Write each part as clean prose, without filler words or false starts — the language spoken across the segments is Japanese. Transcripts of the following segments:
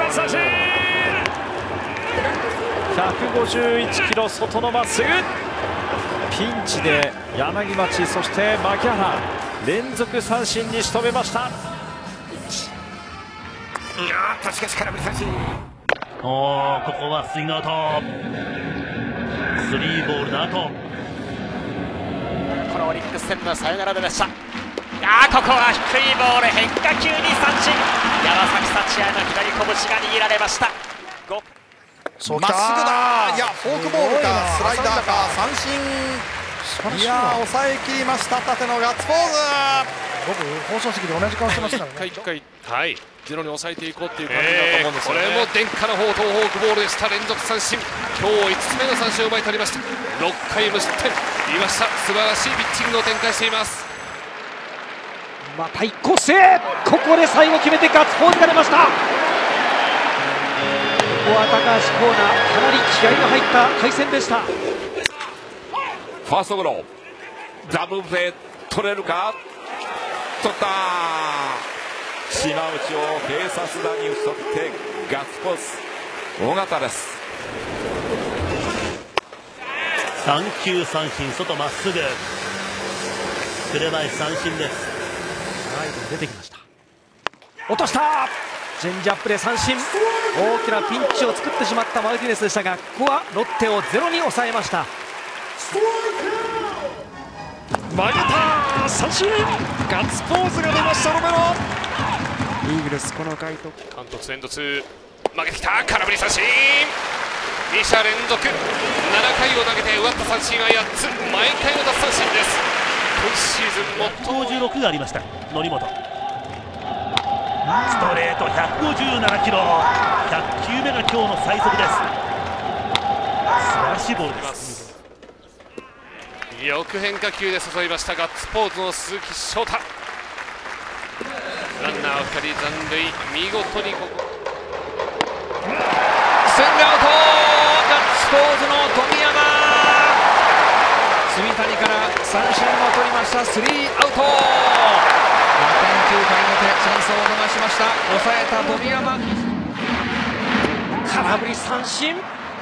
奪三振。151キロ外のまっすぐ。ピンチで柳町、そして牧原連続三振に仕留めました。 しかし空振り三振。 ここはスイングアウト。3ボールの後、 このオリックス戦のサヨナラでした。ここは低いボール、変化球に三振。山崎幸也の左拳が握られました。 まっすぐだ。いやフォークボールかスライダーか三振。いや抑えきりました。縦のガッツポーズ。 僕放送席で同じ顔してますからね。 一回はいゼロに抑えていこうっていう感じだと思うんですよね。これも伝家の宝刀フォークボールでした。連続三振。今日5つ目の三振を奪い取りました。6回無失点。岩下素晴らしいピッチングを展開しています。 また一個性、ここで最後決めてガッツポーズが出ました。ここは高橋光成、かなり気合の入った対戦でした。 ファーストゴロ、ダブルプレー取れるか。取った。島内を併殺打に打ち取ってガッツポーズ。尾形です。 3球三振、外まっすぐ、紅林三振です。 出てきました。落とした。チェンジアップで三振。大きなピンチを作ってしまったマルティネスでしたが、ここはロッテをゼロに抑えました。 曲げた三振。ガッツポーズが出ましたロメロ。 イーグルスこの回とカウント2エンド2、曲げてきた。空振り三振。2者連続。7回を投げて奪った三振は8つ。毎回の奪三振です。今シーズン最も 156がありました。則本ストレート157キロ、100球目が今日の最速です。素晴らしいボールです。 よく変化球で誘いました。ガッツポーズの鈴木翔太。ランナー2人残塁。見事にここスイングアウト。ガッツポーズの富山。 住谷から三振を取りました。スリーアウト。打点9回の手、チャンスを逃しました。抑えた富山。 空振り三振。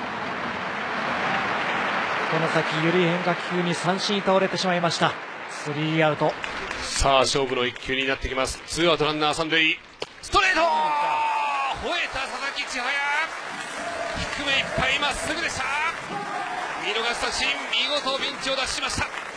この先緩い変化球に三振に倒れてしまいました。スリーアウト。 さあ勝負の1球になってきます。ツーアウトランナー三塁。ストレート。吠えた佐々木千早。低めいっぱいまっすぐでした。見逃し三振。見事ピンチを脱しました。